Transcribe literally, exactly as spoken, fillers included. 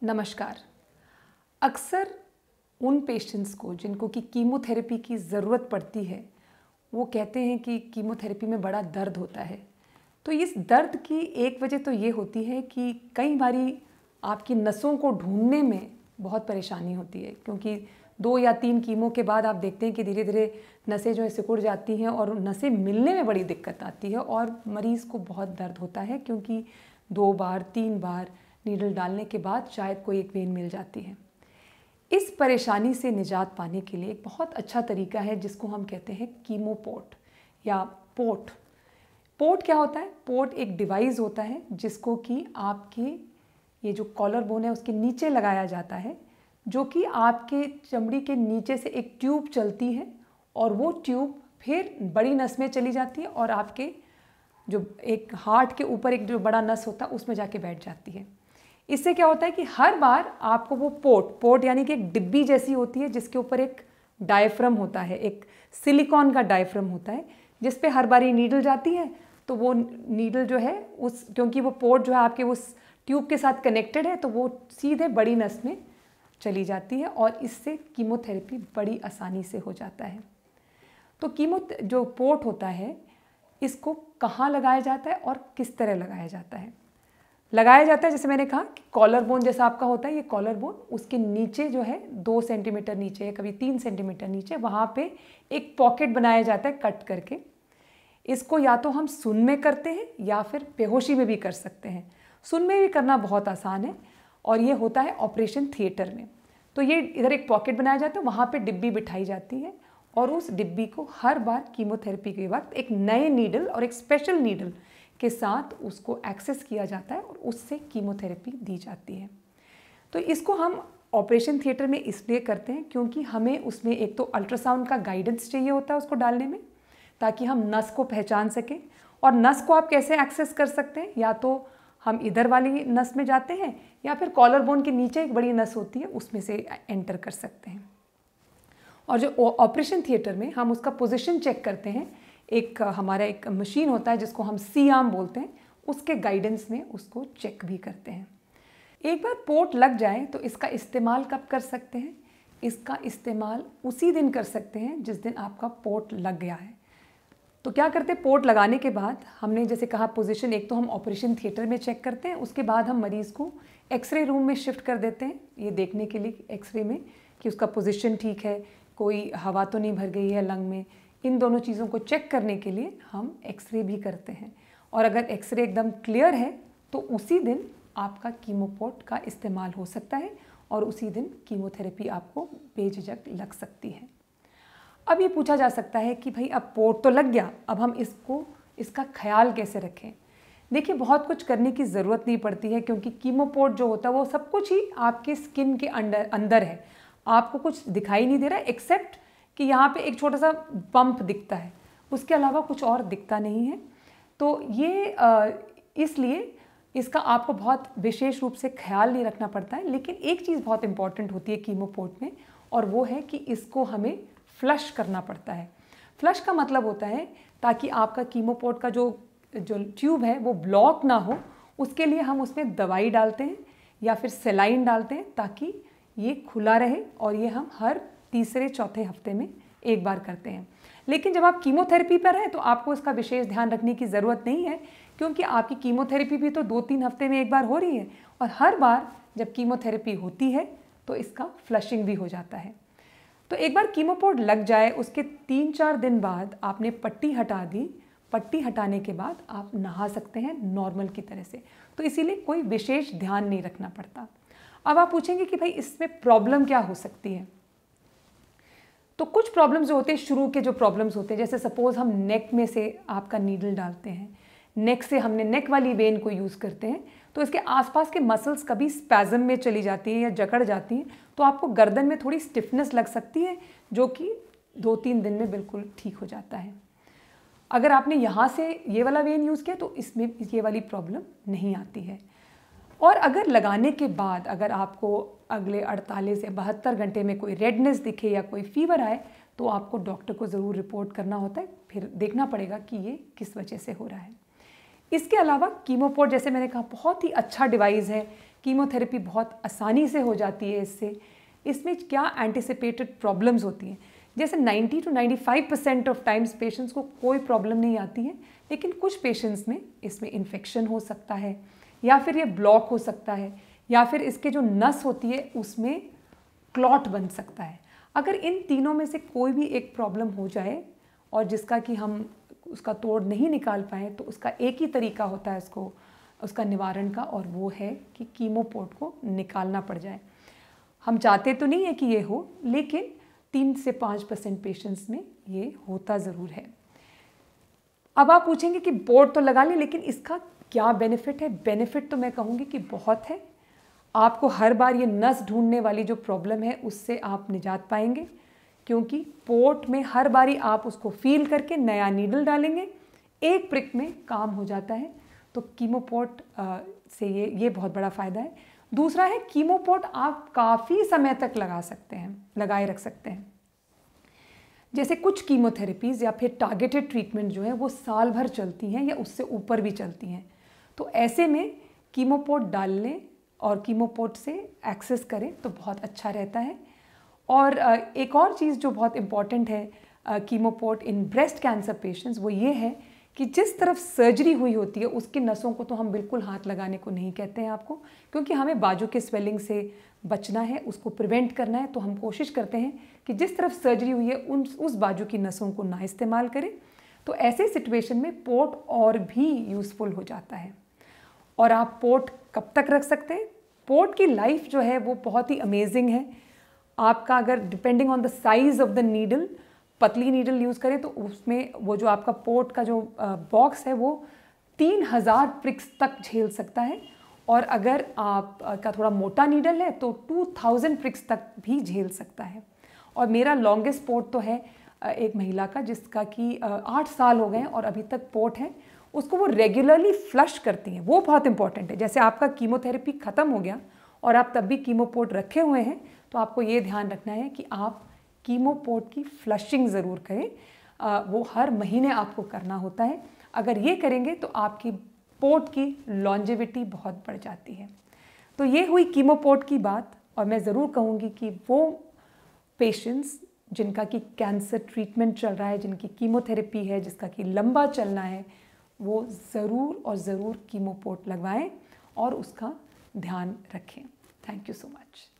नमस्कार। अक्सर उन पेशेंट्स को जिनको कि कीमोथेरेपी की ज़रूरत पड़ती है, वो कहते हैं कि कीमोथेरेपी में बड़ा दर्द होता है। तो इस दर्द की एक वजह तो ये होती है कि कई बारी आपकी नसों को ढूंढने में बहुत परेशानी होती है, क्योंकि दो या तीन कीमो के बाद आप देखते हैं कि धीरे धीरे नसें जो है सिकुड़ जाती हैं और नसें मिलने में बड़ी दिक्कत आती है और मरीज़ को बहुत दर्द होता है, क्योंकि दो बार तीन बार नीडल डालने के बाद शायद कोई एक वेन मिल जाती है। इस परेशानी से निजात पाने के लिए एक बहुत अच्छा तरीका है जिसको हम कहते हैं कीमोपोर्ट या पोर्ट। पोर्ट क्या होता है? पोर्ट एक डिवाइस होता है जिसको कि आपके ये जो कॉलर बोन है उसके नीचे लगाया जाता है, जो कि आपके चमड़ी के नीचे से एक ट्यूब चलती है और वो ट्यूब फिर बड़ी नस में चली जाती है और आपके जो एक हार्ट के ऊपर एक जो बड़ा नस होता है उसमें जाके बैठ जाती है। इससे क्या होता है कि हर बार आपको वो पोर्ट पोर्ट यानी कि एक डिब्बी जैसी होती है जिसके ऊपर एक डायफ्राम होता है, एक सिलिकॉन का डायफ्राम होता है जिस पे हर बार ये नीडल जाती है। तो वो नीडल जो है उस क्योंकि वो पोर्ट जो है आपके उस ट्यूब के साथ कनेक्टेड है तो वो सीधे बड़ी नस में चली जाती है और इससे कीमोथेरेपी बड़ी आसानी से हो जाता है। तो कीमो जो पोर्ट होता है इसको कहाँ लगाया जाता है और किस तरह लगाया जाता है? लगाया जाता है, जैसे मैंने कहा कि कॉलर बोन जैसा आपका होता है, ये कॉलर बोन उसके नीचे जो है दो सेंटीमीटर नीचे, कभी तीन सेंटीमीटर नीचे, वहाँ पे एक पॉकेट बनाया जाता है कट करके। इसको या तो हम सुन में करते हैं या फिर बेहोशी में भी कर सकते हैं। सुन में भी करना बहुत आसान है और ये होता है ऑपरेशन थिएटर में। तो ये इधर एक पॉकेट बनाया जाता है, वहाँ पर डिब्बी बिठाई जाती है और उस डिब्बी को हर बार कीमोथेरेपी के वक्त एक नए नीडल और एक स्पेशल नीडल के साथ उसको एक्सेस किया जाता है और उससे कीमोथेरेपी दी जाती है। तो इसको हम ऑपरेशन थिएटर में इसलिए करते हैं क्योंकि हमें उसमें एक तो अल्ट्रासाउंड का गाइडेंस चाहिए होता है उसको डालने में, ताकि हम नस को पहचान सकें। और नस को आप कैसे एक्सेस कर सकते हैं? या तो हम इधर वाली नस में जाते हैं या फिर कॉलर बोन के नीचे एक बड़ी नस होती है उसमें से एंटर कर सकते हैं। और जो ऑपरेशन थिएटर में हम उसका पोजीशन चेक करते हैं, एक हमारा एक मशीन होता है जिसको हम सी आर्म बोलते हैं, उसके गाइडेंस में उसको चेक भी करते हैं। एक बार पोर्ट लग जाए तो इसका इस्तेमाल कब कर सकते हैं? इसका इस्तेमाल उसी दिन कर सकते हैं जिस दिन आपका पोर्ट लग गया है। तो क्या करते हैं, पोर्ट लगाने के बाद हमने जैसे कहा पोजीशन एक तो हम ऑपरेशन थिएटर में चेक करते हैं, उसके बाद हम मरीज़ को एक्सरे रूम में शिफ्ट कर देते हैं, ये देखने के लिए एक्सरे में कि उसका पोजीशन ठीक है, कोई हवा तो नहीं भर गई है लंग में। इन दोनों चीज़ों को चेक करने के लिए हम एक्सरे भी करते हैं और अगर एक्सरे एकदम क्लियर है तो उसी दिन आपका कीमोपोर्ट का इस्तेमाल हो सकता है और उसी दिन कीमोथेरेपी आपको बेझिझक लग सकती है। अब ये पूछा जा सकता है कि भाई अब पोर्ट तो लग गया, अब हम इसको इसका ख्याल कैसे रखें? देखिए, बहुत कुछ करने की ज़रूरत नहीं पड़ती है, क्योंकि कीमोपोर्ट जो होता है वो सब कुछ ही आपके स्किन के अंदर अंदर है। आपको कुछ दिखाई नहीं दे रहा है एक्सेप्ट कि यहाँ पे एक छोटा सा पंप दिखता है, उसके अलावा कुछ और दिखता नहीं है। तो ये इसलिए इसका आपको बहुत विशेष रूप से ख्याल नहीं रखना पड़ता है। लेकिन एक चीज़ बहुत इंपॉर्टेंट होती है कीमोपोर्ट में, और वो है कि इसको हमें फ्लश करना पड़ता है। फ्लश का मतलब होता है ताकि आपका कीमोपोर्ट का जो जो ट्यूब है वो ब्लॉक ना हो, उसके लिए हम उसमें दवाई डालते हैं या फिर सेलाइन डालते हैं ताकि ये खुला रहे, और ये हम हर तीसरे चौथे हफ्ते में एक बार करते हैं। लेकिन जब आप कीमोथेरेपी पर हैं तो आपको इसका विशेष ध्यान रखने की ज़रूरत नहीं है, क्योंकि आपकी कीमोथेरेपी भी तो दो तीन हफ्ते में एक बार हो रही है और हर बार जब कीमोथेरेपी होती है तो इसका फ्लशिंग भी हो जाता है। तो एक बार कीमोपोर्ट लग जाए उसके तीन चार दिन बाद आपने पट्टी हटा दी, पट्टी हटाने के बाद आप नहा सकते हैं नॉर्मल की तरह से। तो इसीलिए कोई विशेष ध्यान नहीं रखना पड़ता। अब आप पूछेंगे कि भाई इसमें प्रॉब्लम क्या हो सकती है? तो कुछ प्रॉब्लम्स जो होते हैं, शुरू के जो प्रॉब्लम्स होते हैं, जैसे सपोज़ हम नेक में से आपका नीडल डालते हैं, नेक से हमने नेक वाली वेन को यूज़ करते हैं, तो इसके आसपास के मसल्स कभी स्पैज़म में चली जाती हैं या जकड़ जाती हैं, तो आपको गर्दन में थोड़ी स्टिफनेस लग सकती है, जो कि दो तीन दिन में बिल्कुल ठीक हो जाता है। अगर आपने यहाँ से ये वाला वेन यूज़ किया तो इसमें ये वाली प्रॉब्लम नहीं आती है। और अगर लगाने के बाद अगर आपको अगले अड़तालीस या बहत्तर घंटे में कोई रेडनेस दिखे या कोई फीवर आए तो आपको डॉक्टर को ज़रूर रिपोर्ट करना होता है, फिर देखना पड़ेगा कि ये किस वजह से हो रहा है। इसके अलावा कीमोपोर्ट, जैसे मैंने कहा, बहुत ही अच्छा डिवाइस है कीमोथेरेपी बहुत आसानी से हो जाती है इससे। इसमें क्या एंटिसिपेटेड प्रॉब्लम्स होती हैं, जैसे नब्बे टू पचानवे परसेंट ऑफ टाइम्स पेशेंट्स को कोई प्रॉब्लम नहीं आती है, लेकिन कुछ पेशेंट्स में इसमें इन्फेक्शन हो सकता है, या फिर ये ब्लॉक हो सकता है, या फिर इसके जो नस होती है उसमें क्लॉट बन सकता है। अगर इन तीनों में से कोई भी एक प्रॉब्लम हो जाए और जिसका कि हम उसका तोड़ नहीं निकाल पाएँ, तो उसका एक ही तरीका होता है उसको उसका निवारण का, और वो है कि कीमोपोर्ट को निकालना पड़ जाए। हम चाहते तो नहीं है कि ये हो, लेकिन तीन से पाँच परसेंट पेशेंट्स में ये होता ज़रूर है। अब आप पूछेंगे कि पोर्ट तो लगा लें, लेकिन इसका क्या बेनिफिट है? बेनिफिट तो मैं कहूँगी कि बहुत है। आपको हर बार ये नस ढूंढने वाली जो प्रॉब्लम है उससे आप निजात पाएंगे, क्योंकि पोर्ट में हर बारी आप उसको फील करके नया नीडल डालेंगे, एक प्रिक में काम हो जाता है। तो कीमोपोर्ट से ये ये बहुत बड़ा फ़ायदा है। दूसरा है, कीमोपोर्ट आप काफ़ी समय तक लगा सकते हैं, लगाए रख सकते हैं। जैसे कुछ कीमोथेरेपीज़ या फिर टारगेटेड ट्रीटमेंट जो है वो साल भर चलती हैं या उससे ऊपर भी चलती हैं। तो ऐसे में कीमोपोर्ट डाल लें और कीमोपोर्ट से एक्सेस करें तो बहुत अच्छा रहता है। और एक और चीज़ जो बहुत इम्पॉर्टेंट है chemoport in breast cancer patients, वो ये है कि जिस तरफ सर्जरी हुई होती है उसकी नसों को तो हम बिल्कुल हाथ लगाने को नहीं कहते हैं आपको, क्योंकि हमें बाजू के स्वेलिंग से बचना है, उसको प्रिवेंट करना है। तो हम कोशिश करते हैं कि जिस तरफ सर्जरी हुई है उन उस बाजू की नसों को ना इस्तेमाल करें। तो ऐसे सिचुएशन में पोर्ट और भी यूज़फुल हो जाता है। और आप पोर्ट कब तक रख सकते हैं? पोर्ट की लाइफ जो है वो बहुत ही अमेजिंग है। आपका अगर depending on the size of the needle, पतली नीडल यूज़ करें तो उसमें वो जो आपका पोर्ट का जो बॉक्स है वो तीन हज़ार प्रिक्स तक झेल सकता है, और अगर आप का थोड़ा मोटा नीडल है तो टू थाउजेंड प्रिक्स तक भी झेल सकता है। और मेरा लॉन्गेस्ट पोर्ट तो है एक महिला का जिसका कि आठ साल हो गए हैं और अभी तक पोर्ट है, उसको वो रेगुलरली फ्लश करती हैं। वो बहुत इंपॉर्टेंट है। जैसे आपका कीमोथेरेपी ख़त्म हो गया और आप तब भी कीमोपोर्ट रखे हुए हैं, तो आपको ये ध्यान रखना है कि आप कीमोपोर्ट की फ्लशिंग ज़रूर करें। आ, वो हर महीने आपको करना होता है। अगर ये करेंगे तो आपकी पोर्ट की लॉन्जेविटी बहुत बढ़ जाती है। तो ये हुई कीमोपोर्ट की बात। और मैं ज़रूर कहूँगी कि वो पेशेंट्स जिनका कि कैंसर ट्रीटमेंट चल रहा है, जिनकी कीमोथेरेपी है, जिसका कि लंबा चलना है, वो ज़रूर और ज़रूर कीमोपोर्ट लगवाएं और उसका ध्यान रखें। Thank you so much.